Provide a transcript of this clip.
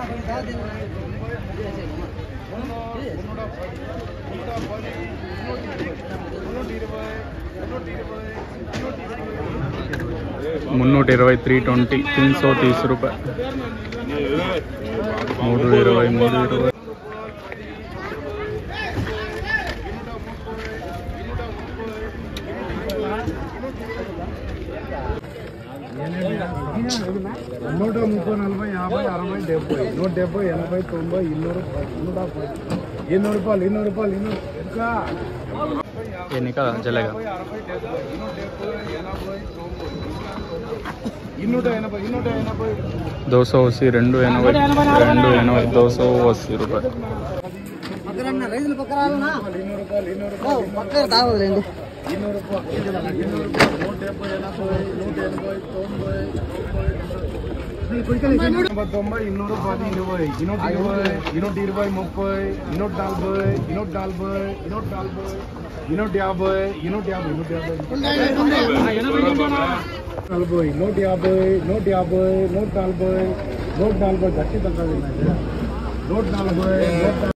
₹320 320 ₹330 320 130 40 50 60 70 170 80 90 110 ये निकाल चलेगा 280 280 280 ₹280 రైతులు పక్కన పక్కన తాగదులేండి 190 210 120 140 150